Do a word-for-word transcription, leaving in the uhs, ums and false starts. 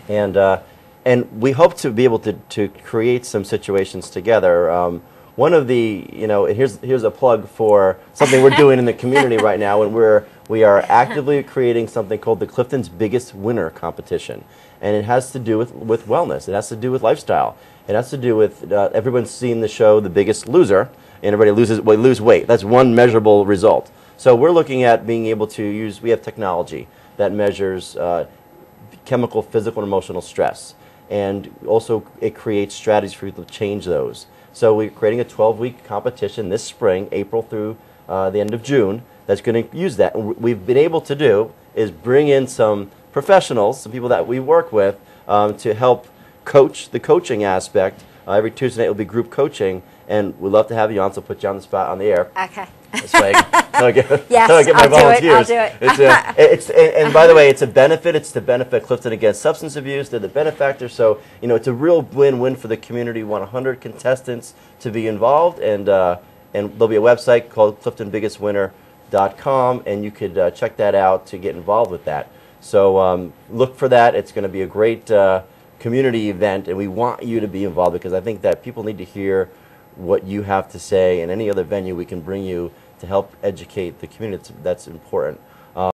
And, uh, and we hope to be able to, to create some situations together. Um, one of the, you know, here's, here's a plug for something we're doing in the community right now, and we're, we are actively creating something called the Clifton's Biggest Winner competition. And it has to do with, with wellness. It has to do with lifestyle. It has to do with, uh, everyone's seen the show The Biggest Loser, and everybody loses, well, lose weight. That's one measurable result. So we're looking at being able to use, we have technology that measures uh, chemical, physical, and emotional stress. And also it creates strategies for you to change those. So we're creating a twelve-week competition this spring, April through uh, the end of June, that's going to use that. And what we've been able to do is bring in some professionals, some people that we work with, um, to help coach the coaching aspect. Uh, every Tuesday night will be group coaching, and we'd love to have you on, so put you on the spot on the air. Okay. This way, I get, yes, I get my I'll volunteers. do it. I'll do it. It's a, it's, and, and by the way, it's a benefit. It's to benefit Clifton against substance abuse. They're the benefactor, so you know it's a real win-win for the community. We want one hundred contestants to be involved, and uh, and there'll be a website called Clifton Biggest Winner dot com, and you could uh, check that out to get involved with that. So um, look for that. It's going to be a great uh, community event, and we want you to be involved because I think that people need to hear what you have to say, and any other venue we can bring you to help educate the community. That's important.